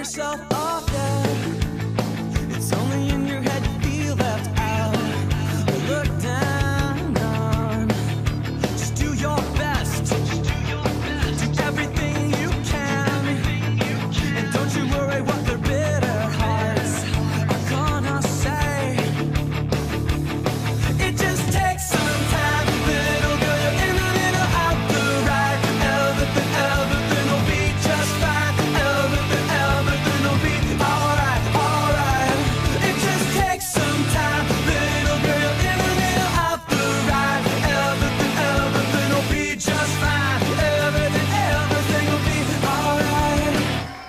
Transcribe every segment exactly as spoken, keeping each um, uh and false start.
yourself off there. It's only in your head you feel left out or looked down on. Just do your best, do everything you can, and don't you worry what their bitter hearts are gonna say. It just takes some time, little girl, you're in the middle out the right. Everything, everything will be just fine. Everything, everything will be alright, alright. It just takes some time, little girl, you're in the middle out the right. Everything, everything will be just fine. Everything, everything will be alright.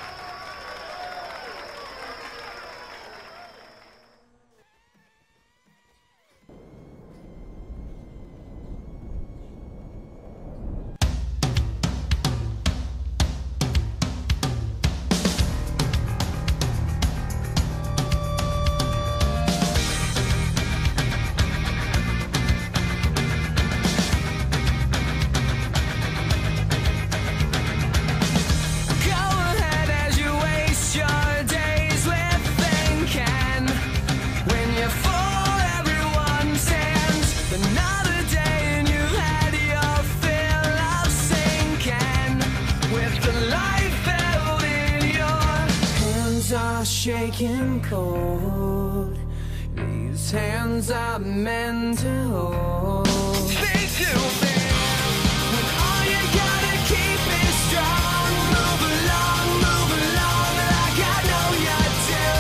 Go ahead as you waste your days with thinking. When you're full, everyone stands. Another day and you had your fill of sinking. With the life held in your hands are shaking cold. These hands are meant to hold. Big to big, when all you gotta keep is strong. Move along, move along, like I know you do.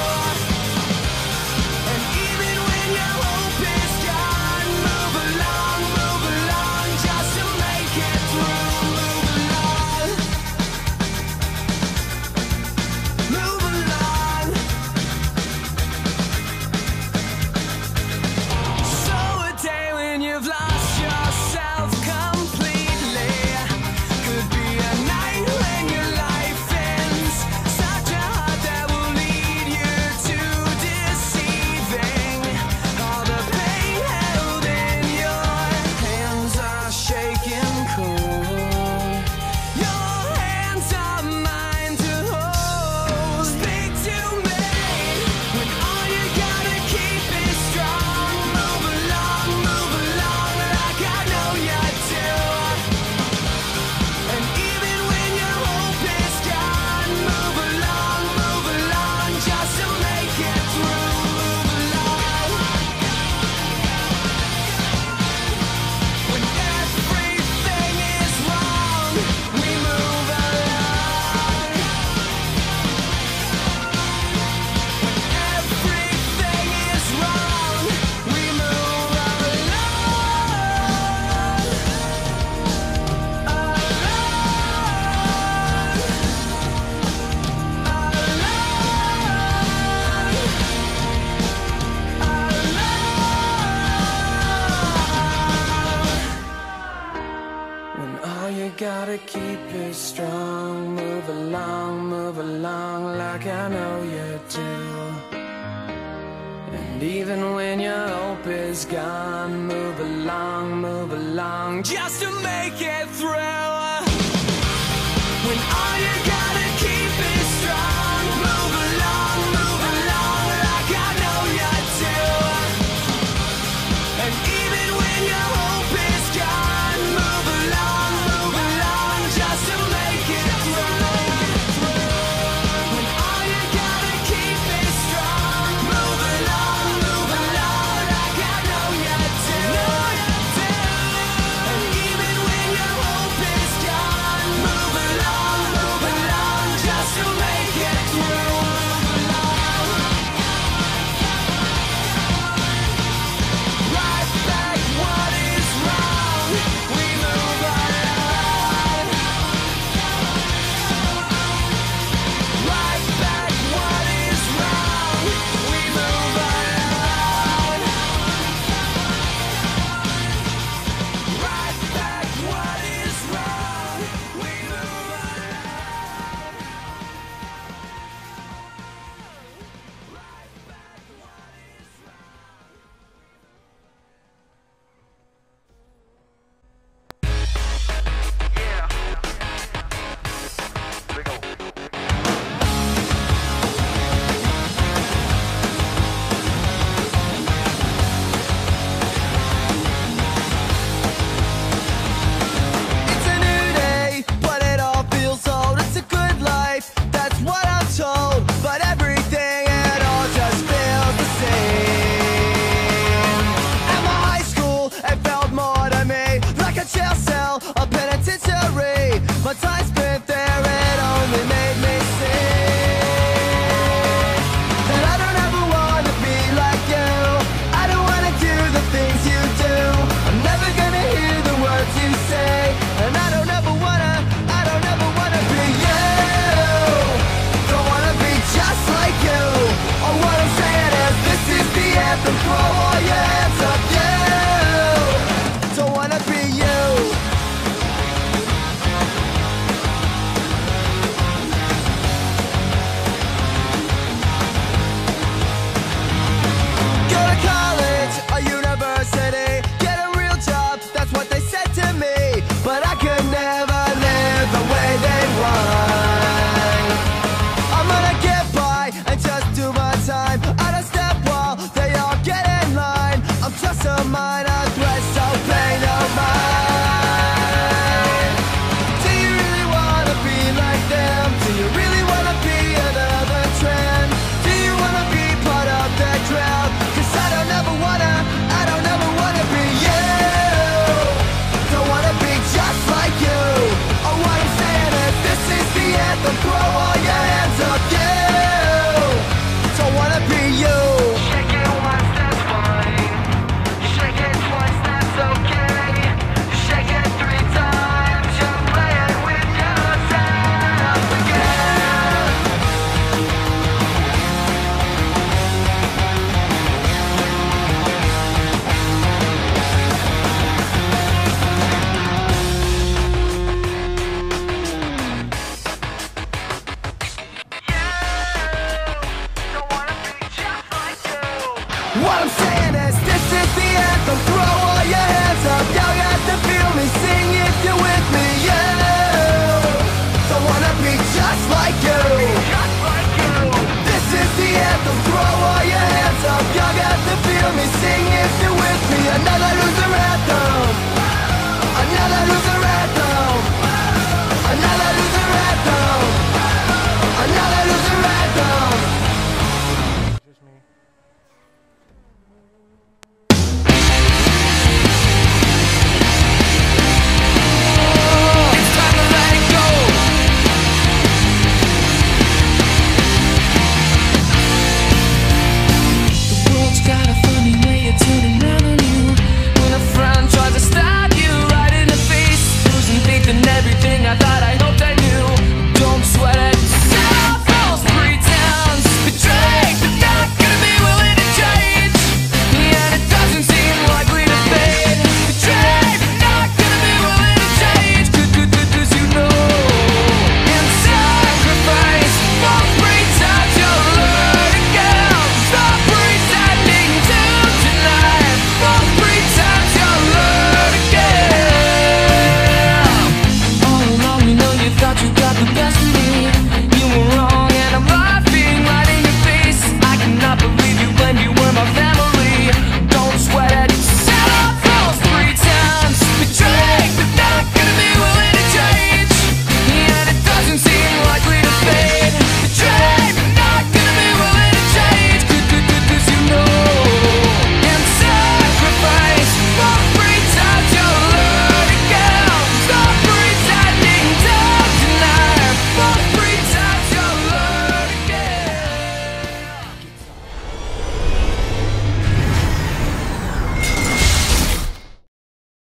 And even when your hope is gone, move along, move along, just to make it through. Move along, move along. So a day when you've lost yourself completely could be a night when your life ends. Such a heart that will lead you to deceiving. All the pain held in your hands are shaking cold. Your hands are mine to hold. Speak to me when all you gotta keep is strong. Move along, move along, like I know you do. And even when your hope is gone, move along, move along, just to make it through. Move along. When everything is wrong, we move along. When everything is wrong, we move When all you gotta keep is strong, move along, move along, like I know you do. And even when your hope is gone, move along, move along, just to make it through.